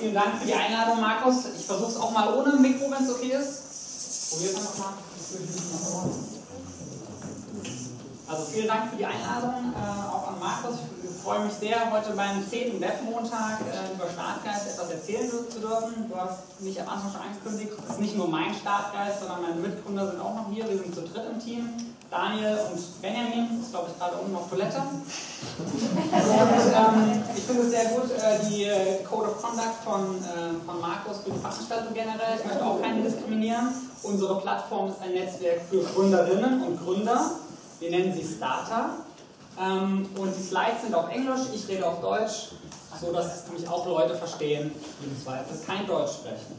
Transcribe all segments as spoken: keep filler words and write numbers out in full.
vielen Dank für die Einladung, Markus. Ich versuche es auch mal ohne Mikro, wenn es okay ist. Probier es einfach mal. Also vielen Dank für die Einladung, äh, auch an Markus. Ich freue mich sehr, heute beim zehnten Webmontag äh, über Startgeist etwas erzählen zu dürfen. Du hast mich am Anfang schon angekündigt, es ist nicht nur mein Startgeist, sondern meine Mitgründer sind auch noch hier. Wir sind zu dritt im Team. Daniel und Benjamin, ist glaube ich gerade unten auf Toilette. Und, ähm, ich finde es sehr gut, äh, die äh, Code of Conduct von, äh, von Markus für die Veranstaltung generell. Ich möchte auch keinen diskriminieren. Unsere Plattform ist ein Netzwerk für Gründerinnen und Gründer. Wir nennen sie Starter. Ähm, und die Slides sind auf Englisch, ich rede auf Deutsch, so dass mich auch Leute verstehen, die im Zweifel kein Deutsch sprechen.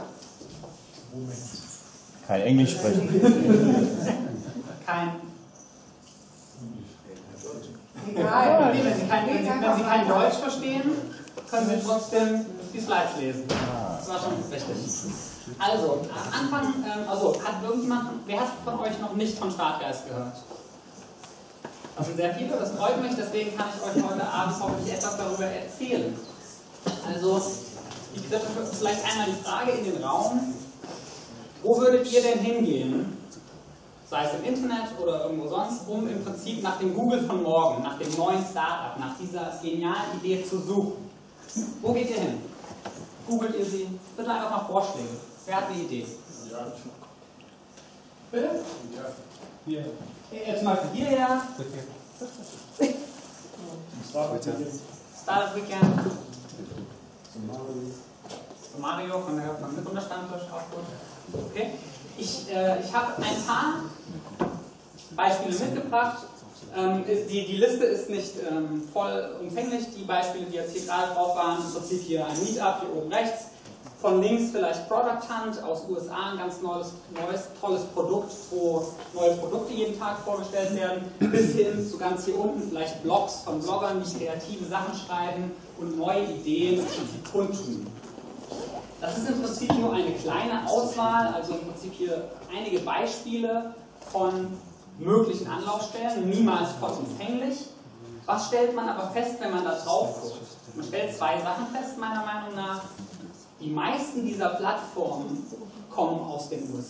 Kein Englisch sprechen. Kein. Egal, nee, wenn, Sie kein, wenn, Sie, wenn Sie kein Deutsch verstehen, können Sie trotzdem die Slides lesen. Das war schon richtig. Also, am Anfang, ähm, also hat irgendjemand, wer hat von euch noch nicht von Startgeist gehört? Das sind sehr viele, das freut mich, deswegen kann ich euch heute Abend hoffentlich etwas darüber erzählen. Also, ich würde vielleicht einmal die Frage in den Raum, wo würdet ihr denn hingehen, sei es im Internet oder irgendwo sonst, um im Prinzip nach dem Google von morgen, nach dem neuen Startup, nach dieser genialen Idee zu suchen? Wo geht ihr hin? Googelt ihr sie? Bitte einfach mal Vorschläge. Wer hat eine Idee? Ja. Bitte? Ja. Hier. Jetzt zum Beispiel hierher. Startup Startup Weekend. So Mario von der von Mitgründerstammtisch auch gut. Okay. Ich, äh, ich habe ein paar Beispiele mitgebracht. Ähm, die, die Liste ist nicht ähm, vollumfänglich. Die Beispiele, die jetzt hier gerade drauf waren, im Prinzip hier ein Meetup, hier oben rechts. Von links vielleicht Product Hunt aus U S A, ein ganz neues, neues tolles Produkt, wo neue Produkte jeden Tag vorgestellt werden, bis hin zu ganz hier unten vielleicht Blogs von Bloggern, die kreative Sachen schreiben und neue Ideen im Prinzip kundtun. Das ist im Prinzip nur eine kleine Auswahl, also im Prinzip hier einige Beispiele von möglichen Anlaufstellen, niemals vollumfänglich. Was stellt man aber fest, wenn man da drauf guckt? Man stellt zwei Sachen fest, meiner Meinung nach. Die meisten dieser Plattformen kommen aus den U S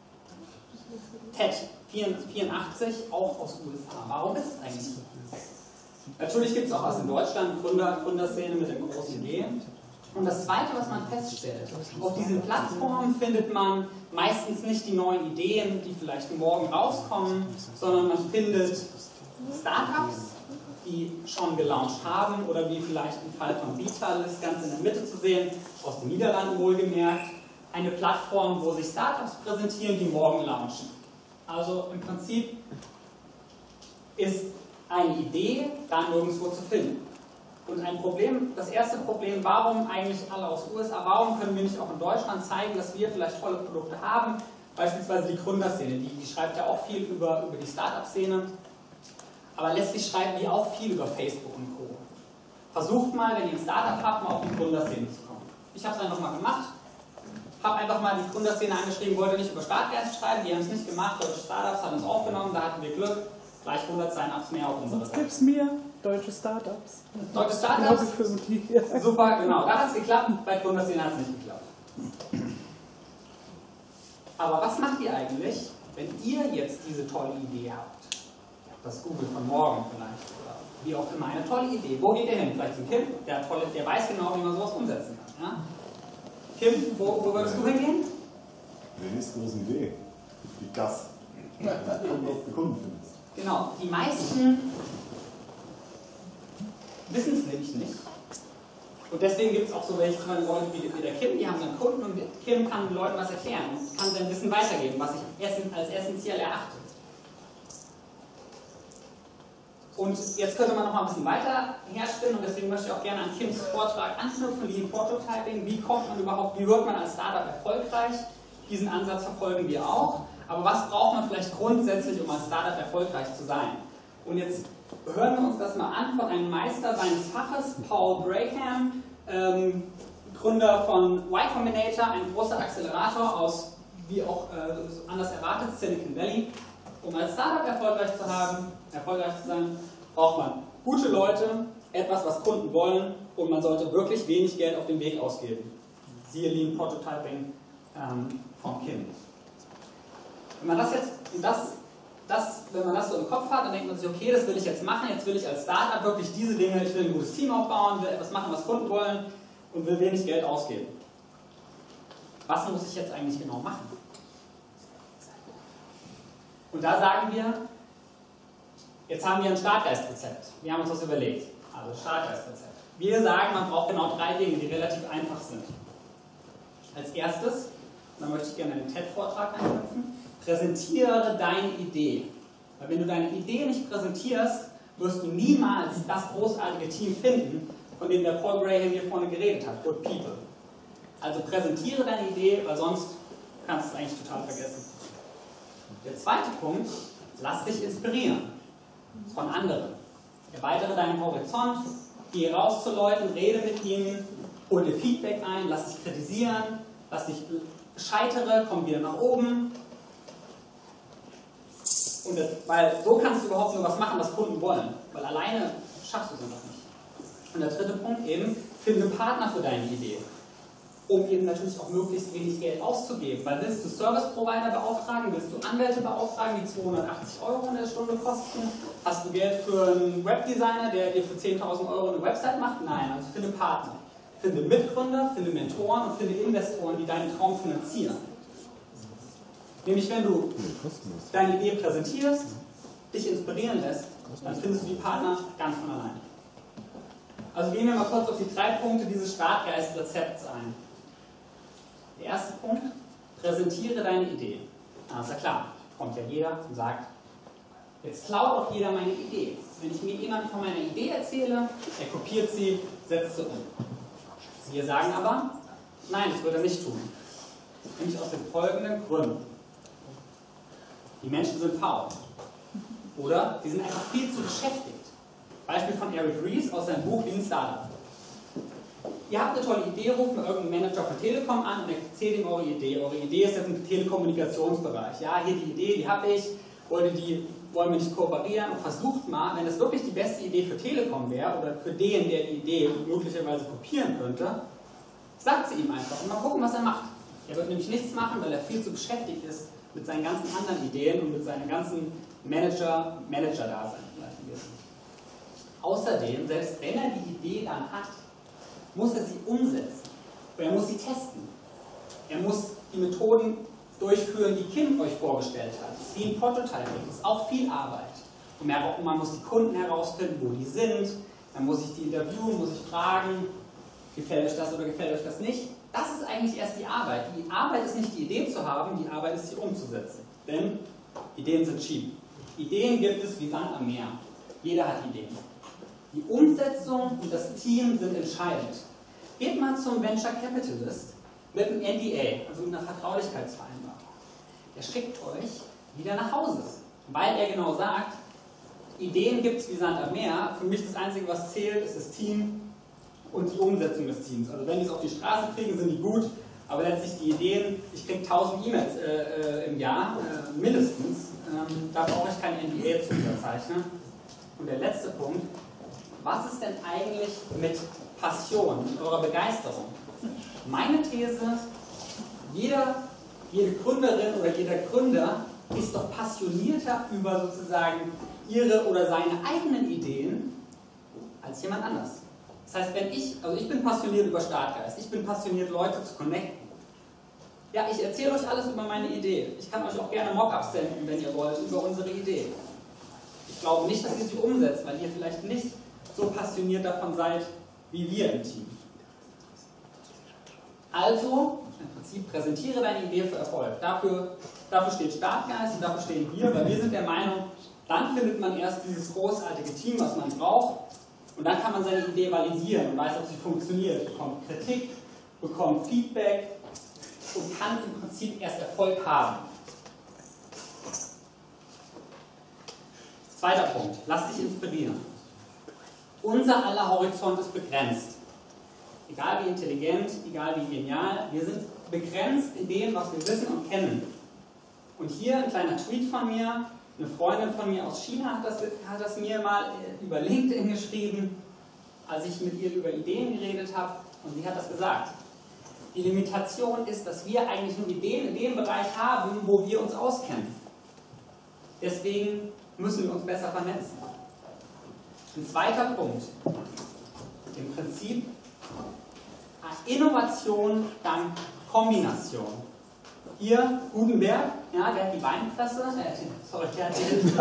A. TED vierundachtzig auch aus U S A. Warum ist es eigentlich so? Natürlich gibt es auch was in Deutschland, Gründer, Gründerszene mit der großen Idee. Und das Zweite, was man feststellt, auf diesen Plattformen findet man meistens nicht die neuen Ideen, die vielleicht morgen rauskommen, sondern man findet Startups, die schon gelauncht haben oder wie vielleicht im Fall von Vitalis ganz in der Mitte zu sehen, aus den Niederlanden wohlgemerkt, eine Plattform, wo sich Startups präsentieren, die morgen launchen. Also im Prinzip ist eine Idee da nirgendwo zu finden. Und ein Problem, das erste Problem, warum eigentlich alle aus U S A, warum können wir nicht auch in Deutschland zeigen, dass wir vielleicht tolle Produkte haben, beispielsweise die Gründerszene, die, die schreibt ja auch viel über, über die Startup-Szene. Aber letztlich schreiben die auch viel über Facebook und Co. Versucht mal, wenn ihr ein Startup habt, mal auf die Gründerszene zu kommen. Ich habe es einfach mal gemacht. Habe einfach mal die Gründerszene angeschrieben, wollte nicht über Startgeist schreiben, die haben es nicht gemacht. Deutsche Startups haben es aufgenommen, da hatten wir Glück. Gleich hundert Sign-ups mehr auf unserer Seite. Sonst gibt es mehr deutsche Startups. Deutsche Startups? Ja. Super, genau. Da hat es geklappt, bei Gründerszene hat es nicht geklappt. Aber was macht ihr eigentlich, wenn ihr jetzt diese tolle Idee habt? Das Google von morgen vielleicht, oder wie auch immer, eine tolle Idee. Wo geht ihr hin? Vielleicht zum Kim, der, tolle, der weiß genau, wie man sowas umsetzen kann. Ja? Kim, wo, wo würdest du hingehen? Die nächste große Idee. Die Gas. Die Kunden findest. Genau, die meisten wissen es nämlich nicht. Und deswegen gibt es auch so welche Leute wie der Kim, die haben dann Kunden und Kim kann den Leuten was erklären und kann sein Wissen weitergeben, was ich als essentiell erachte. Und jetzt könnte man noch mal ein bisschen weiter herspinnen und deswegen möchte ich auch gerne an Kims Vortrag anknüpfen, Lean Prototyping. Wie kommt man überhaupt, wie wird man als Startup erfolgreich? Diesen Ansatz verfolgen wir auch. Aber was braucht man vielleicht grundsätzlich, um als Startup erfolgreich zu sein? Und jetzt hören wir uns das mal an von einem Meister seines Faches, Paul Braham, ähm, Gründer von Y Combinator, ein großer Accelerator aus, wie auch äh, anders erwartet, Silicon Valley. Um als Startup erfolgreich zu haben, erfolgreich zu sein, braucht man gute Leute, etwas, was Kunden wollen, und man sollte wirklich wenig Geld auf dem Weg ausgeben. Siehe Lean Prototyping ähm, von Kim. Wenn man das jetzt, das, das, wenn man das so im Kopf hat, dann denkt man sich, okay, das will ich jetzt machen, jetzt will ich als Startup wirklich diese Dinge, ich will ein gutes Team aufbauen, will etwas machen, was Kunden wollen und will wenig Geld ausgeben. Was muss ich jetzt eigentlich genau machen? Und da sagen wir, jetzt haben wir ein Startgeistrezept. Wir haben uns das überlegt. Also Startgeistrezept. Wir sagen, man braucht genau drei Dinge, die relativ einfach sind. Als erstes, und da möchte ich gerne einen T E D-Vortrag einknüpfen, präsentiere deine Idee. Weil wenn du deine Idee nicht präsentierst, wirst du niemals das großartige Team finden, von dem der Paul Graham hier vorne geredet hat, Good People. Also präsentiere deine Idee, weil sonst kannst du es eigentlich total vergessen. Der zweite Punkt, lass dich inspirieren von anderen. Erweitere deinen Horizont, geh raus zu Leuten, rede mit ihnen, hol dir Feedback ein, lass dich kritisieren, lass dich scheitere, komm wieder nach oben. Und das, weil so kannst du überhaupt nur was machen, was Kunden wollen. Weil alleine schaffst du es einfach nicht. Und der dritte Punkt eben, finde einen Partner für deine Idee. Um eben natürlich auch möglichst wenig Geld auszugeben. Weil willst du Service-Provider beauftragen, willst du Anwälte beauftragen, die zweihundertachtzig Euro in der Stunde kosten? Hast du Geld für einen Webdesigner, der dir für zehntausend Euro eine Website macht? Nein, also finde Partner. Finde Mitgründer, finde Mentoren und finde Investoren, die deinen Traum finanzieren. Nämlich wenn du deine Idee präsentierst, dich inspirieren lässt, dann findest du die Partner ganz von allein. Also gehen wir mal kurz auf die drei Punkte dieses Startgeist-Rezepts ein. Der erste Punkt, präsentiere deine Idee. Na, ist ja klar, kommt ja jeder und sagt, jetzt klaut auch jeder meine Idee. Wenn ich mir jemandem von meiner Idee erzähle, er kopiert sie, setzt sie um. Wir sagen aber, nein, das wird er nicht tun. Nämlich aus den folgenden Gründen. Die Menschen sind faul. Oder sie sind einfach viel zu beschäftigt. Beispiel von Eric Ries aus seinem Buch Lean Startup. Ihr habt eine tolle Idee, ruft mal irgendeinen Manager von Telekom an und erzählt ihm eure Idee. Eure Idee ist jetzt im Telekommunikationsbereich. Ja, hier die Idee, die habe ich, wollte die, wollen wir nicht kooperieren, und versucht mal, wenn das wirklich die beste Idee für Telekom wäre oder für den, der die Idee möglicherweise kopieren könnte, sagt sie ihm einfach und mal gucken, was er macht. Er wird nämlich nichts machen, weil er viel zu beschäftigt ist mit seinen ganzen anderen Ideen und mit seinem ganzen Manager, Manager-Dasein. Außerdem, selbst wenn er die Idee dann hat, muss er sie umsetzen. Er muss sie testen. Er muss die Methoden durchführen, die Kim euch vorgestellt hat. Das ist wie ein Prototyping, das ist auch viel Arbeit. Und man muss die Kunden herausfinden, wo die sind, dann muss ich die interviewen, muss ich fragen, gefällt euch das oder gefällt euch das nicht. Das ist eigentlich erst die Arbeit. Die Arbeit ist nicht die Idee zu haben, die Arbeit ist sie umzusetzen. Denn Ideen sind cheap. Ideen gibt es wie Sand am Meer. Jeder hat Ideen. Die Umsetzung und das Team sind entscheidend. Geht mal zum Venture Capitalist mit einem N D A, also mit einer Vertraulichkeitsvereinbarung. Der schickt euch wieder nach Hause, weil er genau sagt, Ideen gibt es wie Sand am Meer. Für mich das Einzige, was zählt, ist das Team und die Umsetzung des Teams. Also wenn die es auf die Straße kriegen, sind die gut, aber letztlich die Ideen, ich kriege tausend E-Mails äh, äh, im Jahr, äh, mindestens, ähm, da brauche ich kein N D A zu unterzeichnen. Und der letzte Punkt, was ist denn eigentlich mit Passion, mit eurer Begeisterung? Meine These, jeder, jede Gründerin oder jeder Gründer ist doch passionierter über sozusagen ihre oder seine eigenen Ideen als jemand anders. Das heißt, wenn ich, also ich bin passioniert über Startgeist, ich bin passioniert, Leute zu connecten. Ja, ich erzähle euch alles über meine Idee. Ich kann euch auch gerne Mockups senden, wenn ihr wollt, über unsere Idee. Ich glaube nicht, dass ihr sie umsetzt, weil ihr vielleicht nicht so passioniert davon seid, wie wir im Team. Also, im Prinzip, präsentiere deine Idee für Erfolg. Dafür, dafür steht Startgeist und dafür stehen wir, weil wir sind der Meinung, dann findet man erst dieses großartige Team, was man braucht, und dann kann man seine Idee validieren und weiß, ob sie funktioniert, bekommt Kritik, bekommt Feedback und kann im Prinzip erst Erfolg haben. Zweiter Punkt, lass dich inspirieren. Unser aller Horizont ist begrenzt. Egal wie intelligent, egal wie genial, wir sind begrenzt in dem, was wir wissen und kennen. Und hier ein kleiner Tweet von mir, eine Freundin von mir aus China hat das, hat das mir mal über LinkedIn geschrieben. als ich mit ihr über Ideen geredet habe, und sie hat das gesagt. Die Limitation ist, dass wir eigentlich nur Ideen in dem Bereich haben, wo wir uns auskennen. Deswegen müssen wir uns besser vernetzen. Ein zweiter Punkt. Im Prinzip Innovation dank Kombination. Hier Gutenberg, ja, der hat die Weinpresse, äh, sorry, der hat die,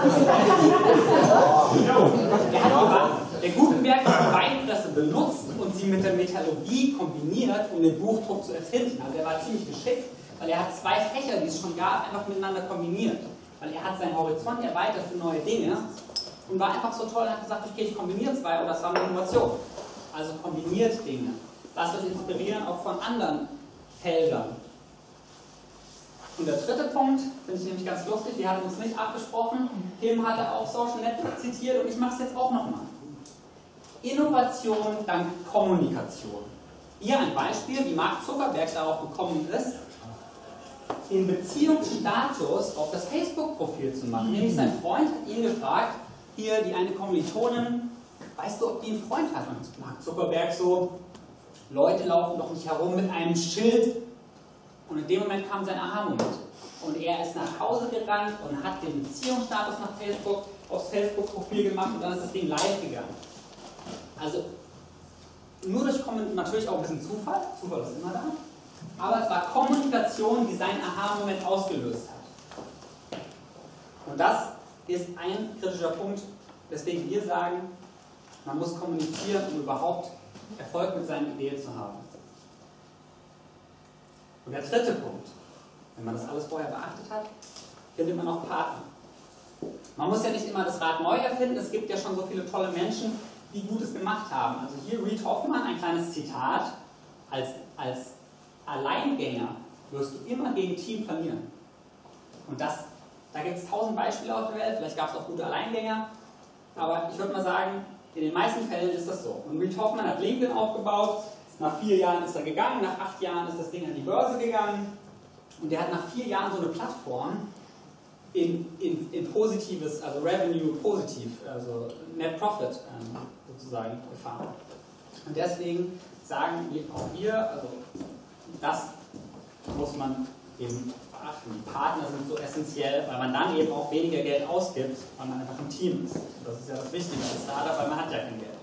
der, hat die, der Gutenberg hat die Weinpresse benutzt und sie mit der Metallurgie kombiniert, um den Buchdruck zu erfinden. Also er war ziemlich geschickt, weil er hat zwei Fächer, die es schon gab, einfach miteinander kombiniert. Weil er hat seinen Horizont erweitert für neue Dinge und war einfach so toll und hat gesagt, okay, ich kombiniere zwei, und das war eine Innovation. Also kombiniert Dinge. Lasst euch inspirieren auch von anderen Feldern. Und der dritte Punkt, finde ich nämlich ganz lustig, wir hatten uns nicht abgesprochen, Tim hatte auch Social Network zitiert und ich mache es jetzt auch nochmal. Innovation dank Kommunikation. Hier ein Beispiel, wie Mark Zuckerberg darauf gekommen ist, den Beziehungsstatus auf das Facebook-Profil zu machen. Nämlich sein Freund hat ihn gefragt, hier die eine Kommilitonin, weißt du, ob die einen Freund hat? Und Mark Zuckerberg so, Leute laufen doch nicht herum mit einem Schild. Und in dem Moment kam sein Aha-Moment. Und er ist nach Hause gerannt und hat den Beziehungsstatus nach Facebook aufs Facebook-Profil gemacht und dann ist das Ding live gegangen. Also nur durch Kommunikation, natürlich auch ein bisschen Zufall, Zufall ist immer da, aber es war Kommunikation, die seinen Aha-Moment ausgelöst hat. Und das ist ein kritischer Punkt, weswegen wir sagen, man muss kommunizieren, um überhaupt Erfolg mit seinen Ideen zu haben. Und der dritte Punkt, wenn man das alles vorher beachtet hat, findet man auch Partner. Man muss ja nicht immer das Rad neu erfinden, es gibt ja schon so viele tolle Menschen, die Gutes gemacht haben. Also hier Reid Hoffman, ein kleines Zitat, als, als Alleingänger wirst du immer gegen Team verlieren. Und das, da gibt es tausend Beispiele auf der Welt, vielleicht gab es auch gute Alleingänger, aber ich würde mal sagen, in den meisten Fällen ist das so. Und Reid Hoffman hat LinkedIn aufgebaut, nach vier Jahren ist er gegangen, nach acht Jahren ist das Ding an die Börse gegangen und der hat nach vier Jahren so eine Plattform in, in, in positives, also Revenue positiv, also Net Profit ähm, sozusagen gefahren. Und deswegen sagen wir auch hier, also das muss man eben beachten. Die Partner sind so essentiell, weil man dann eben auch weniger Geld ausgibt, weil man einfach ein Team ist. Das ist ja das Wichtige als Startup, weil man hat ja kein Geld.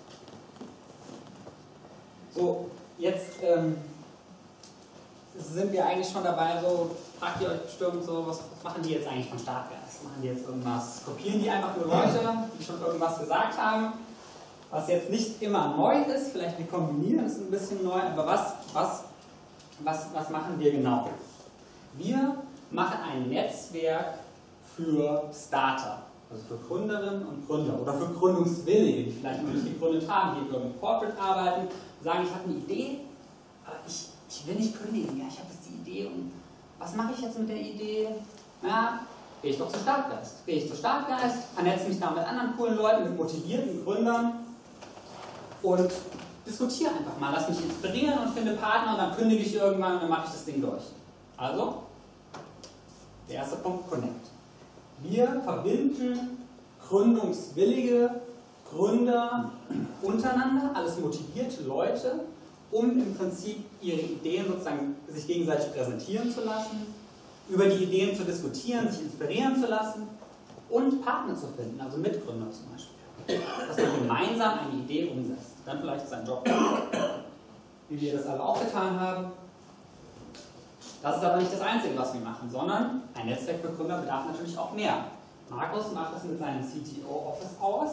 So, jetzt ähm, sind wir eigentlich schon dabei, so fragt ihr euch bestimmt so, was machen die jetzt eigentlich von Startgeist? Machen die jetzt irgendwas? Kopieren die einfach nur Leute, die schon irgendwas gesagt haben? Was jetzt nicht immer neu ist, vielleicht wir kombinieren es ein bisschen neu, aber was, was, was, was machen wir genau? Wir machen ein Netzwerk für Starter, also für Gründerinnen und Gründer oder für Gründungswillige, die vielleicht noch nicht gegründet haben, die im Corporate arbeiten, sagen, ich habe eine Idee, aber ich, ich will nicht kündigen, ja, ich habe jetzt die Idee und was mache ich jetzt mit der Idee? Na, gehe ich doch zu Startgeist. Gehe ich zu Startgeist, vernetze mich da mit anderen coolen Leuten, mit motivierten Gründern und diskutiere einfach mal, lass mich inspirieren und finde Partner und dann kündige ich irgendwann und dann mache ich das Ding durch. Also, der erste Punkt, Connect. Wir verbinden gründungswillige Gründer untereinander, alles motivierte Leute, um im Prinzip ihre Ideen sozusagen sich gegenseitig präsentieren zu lassen, über die Ideen zu diskutieren, sich inspirieren zu lassen und Partner zu finden, also Mitgründer zum Beispiel. Dass man gemeinsam eine Idee umsetzt. Dann vielleicht seinen Job, wie wir das alle auch getan haben. Das ist aber nicht das Einzige, was wir machen, sondern ein Netzwerk für Gründer bedarf natürlich auch mehr. Markus macht das mit seinem C T O-Office aus.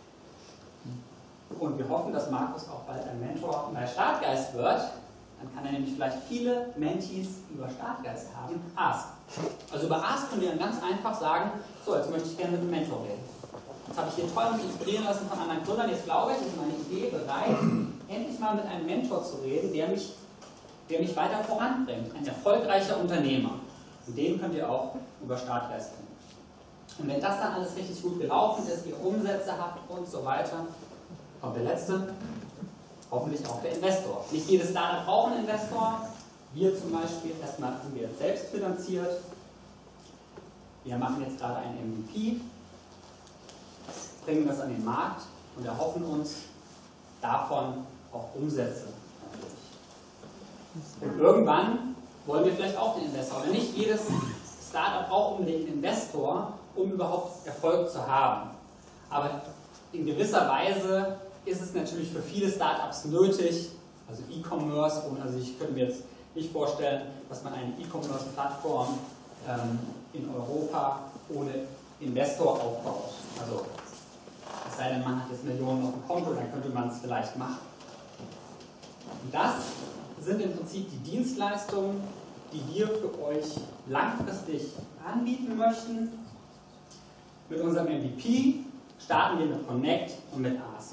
Und wir hoffen, dass Markus auch bald ein Mentor bei Startgeist wird. Dann kann er nämlich vielleicht viele Mentees über Startgeist haben. Ask. Also über Ask können wir dann ganz einfach sagen, so, jetzt möchte ich gerne mit einem Mentor reden. Jetzt habe ich hier toll mich inspirieren lassen von anderen Gründern. Jetzt glaube ich, ist meine Idee bereit, endlich mal mit einem Mentor zu reden, der mich, der mich weiter voranbringt. Ein erfolgreicher Unternehmer. Und den könnt ihr auch über Startgeist finden. Und wenn das dann alles richtig gut gelaufen ist, ihr Umsätze habt und so weiter, kommt der letzte, hoffentlich auch der Investor. Nicht jedes Startup braucht einen Investor. Wir zum Beispiel, erstmal sind wir selbst finanziert. Wir machen jetzt gerade einen M V P, bringen das an den Markt und erhoffen uns, davon auch Umsätze. Und irgendwann wollen wir vielleicht auch den Investor. Aber nicht jedes Startup braucht unbedingt einen Investor, um überhaupt Erfolg zu haben. Aber in gewisser Weise ist es natürlich für viele Startups nötig, also E-Commerce, also ich könnte mir jetzt nicht vorstellen, dass man eine E-Commerce-Plattform ähm, in Europa ohne Investor aufbaut. Also es sei denn, man hat jetzt Millionen auf dem Konto, dann könnte man es vielleicht machen. Und das sind im Prinzip die Dienstleistungen, die wir für euch langfristig anbieten möchten. Mit unserem M V P starten wir mit Connect und mit Ask.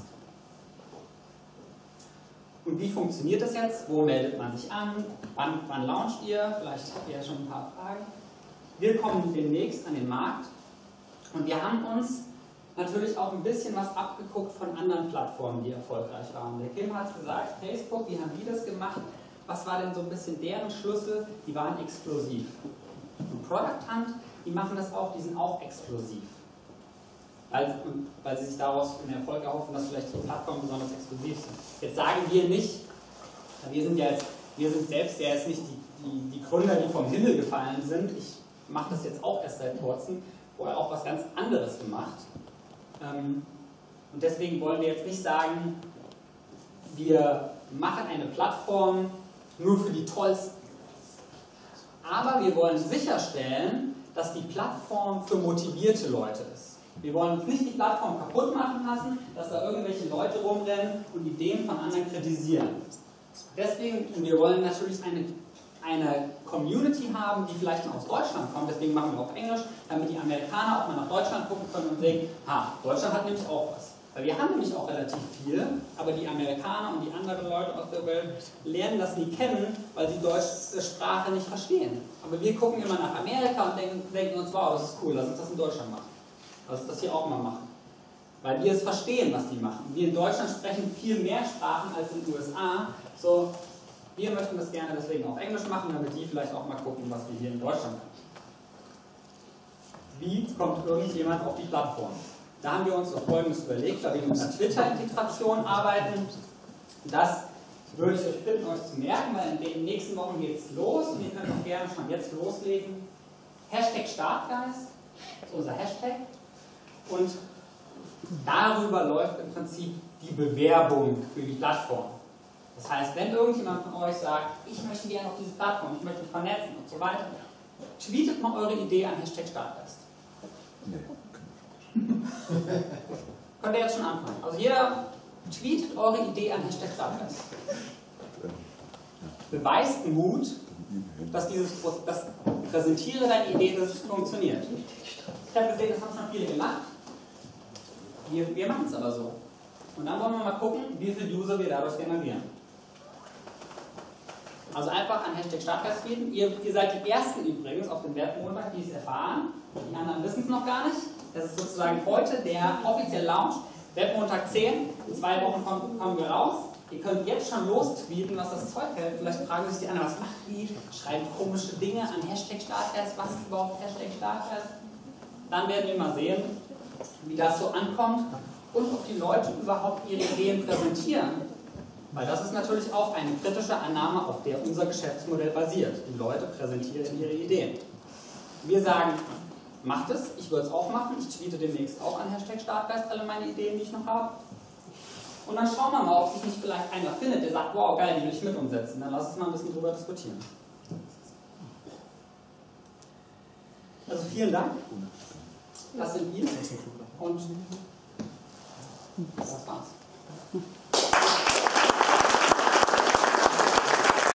Und wie funktioniert das jetzt? Wo meldet man sich an? Wann, wann launcht ihr? Vielleicht habt ihr ja schon ein paar Fragen. Wir kommen demnächst an den Markt und wir haben uns natürlich auch ein bisschen was abgeguckt von anderen Plattformen, die erfolgreich waren. Der Kim hat gesagt, Facebook, wie haben die das gemacht? Was war denn so ein bisschen deren Schlüssel? Die waren exklusiv. Und Product Hunt, die machen das auch, die sind auch exklusiv. Weil, weil sie sich daraus einen Erfolg erhoffen, dass vielleicht so Plattformen besonders exklusiv sind. Jetzt sagen wir nicht, wir sind ja jetzt, wir sind selbst ja jetzt nicht die, die, die Gründer, die vom Himmel gefallen sind. Ich mache das jetzt auch erst seit kurzem, vorher auch was ganz anderes gemacht. Und deswegen wollen wir jetzt nicht sagen, wir machen eine Plattform nur für die tollsten. Aber wir wollen sicherstellen, dass die Plattform für motivierte Leute ist. Wir wollen uns nicht die Plattform kaputt machen lassen, dass da irgendwelche Leute rumrennen und Ideen von anderen kritisieren. Deswegen, und wir wollen natürlich eine, eine Community haben, die vielleicht noch aus Deutschland kommt, deswegen machen wir auf Englisch, damit die Amerikaner auch mal nach Deutschland gucken können und sehen, ha, Deutschland hat nämlich auch was. Weil wir haben nämlich auch relativ viel, aber die Amerikaner und die anderen Leute aus der Welt lernen das nie kennen, weil sie deutsche Sprache nicht verstehen. Aber wir gucken immer nach Amerika und denken, denken uns, wow, das ist cool, lass uns das in Deutschland machen. Lass uns das hier auch mal machen. Weil wir es verstehen, was die machen. Wir in Deutschland sprechen viel mehr Sprachen als in den U S A. So, wir möchten das gerne deswegen auf Englisch machen, damit die vielleicht auch mal gucken, was wir hier in Deutschland machen. Wie kommt irgendjemand auf die Plattform? Da haben wir uns so Folgendes überlegt, da wir mit einer Twitter-Integration arbeiten. Das würde ich euch bitten, euch zu merken, weil in den nächsten Wochen geht es los und ihr könnt auch gerne schon jetzt loslegen. Hashtag Startgeist ist unser Hashtag und darüber läuft im Prinzip die Bewerbung für die Plattform. Das heißt, wenn irgendjemand von euch sagt, ich möchte gerne auf diese Plattform, ich möchte mich vernetzen und so weiter, tweetet mal eure Idee an Hashtag Startgeist. Könnt ihr jetzt schon anfangen. Also jeder tweetet eure Idee an Hashtag Startgeist. Beweist Mut, dass dieses, das präsentiere deine Idee, dass es funktioniert. Ich habe gesehen, das haben schon viele gemacht. Wir, wir machen es aber so. Und dann wollen wir mal gucken, wie viele User wir dadurch generieren. Also einfach an Hashtag Startgeist tweeten. Ihr, ihr seid die Ersten übrigens auf dem Webmontag, die es erfahren. Die anderen wissen es noch gar nicht. Das ist sozusagen heute der offizielle Launch. Webmontag zehn. In zwei Wochen kommen, kommen wir raus. Ihr könnt jetzt schon lostweeten, was das Zeug hält. Vielleicht fragen sich die anderen, was macht die? Schreiben komische Dinge an Hashtag Startgeist. Was ist überhaupt Hashtag Startgeist? Dann werden wir mal sehen, wie das so ankommt und ob die Leute überhaupt ihre Ideen präsentieren. Weil das ist natürlich auch eine kritische Annahme, auf der unser Geschäftsmodell basiert. Die Leute präsentieren ihre Ideen. Wir sagen, macht es, ich würde es auch machen, ich tweete demnächst auch an Hashtag Startgeist alle meine Ideen, die ich noch habe. Und dann schauen wir mal, ob sich nicht vielleicht einer findet, der sagt, wow, geil, die will ich mit umsetzen. Dann lass uns mal ein bisschen drüber diskutieren. Also vielen Dank. Das sind wir. Und das war's.